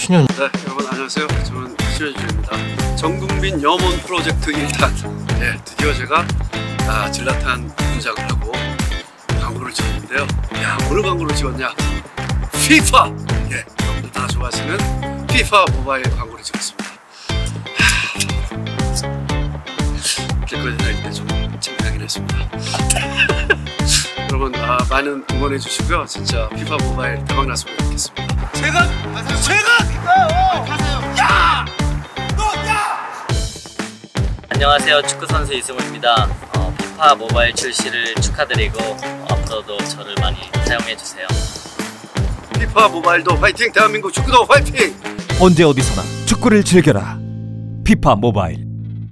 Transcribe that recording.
신현. 네, 여러분 안녕하세요. 저는 신현주입니다. 전국민 염원 프로젝트 1탄. 네, 드디어 제가 질라탄 분장을 하고 광고를 찍었는데요. 야, 어느 광고를 찍었냐? FIFA! 예, 여러분들 다 좋아하시는 FIFA 모바일 광고를 찍었습니다. 길거리 다닐 때 좀 창피하긴 했습니다. 여러분 많은 응원해 주시고요. 진짜 FIFA 모바일 대박 났으면 좋겠습니다. 제가 가세요. 야! 너 야! 안녕하세요. 축구선수 이승우입니다. 피파 모바일 출시를 축하드리고 앞으로도 저를 많이 사용해주세요. FIFA 모바일도 화이팅! 대한민국 축구도 화이팅! 언제 어디서나 축구를 즐겨라. 피파 모바일.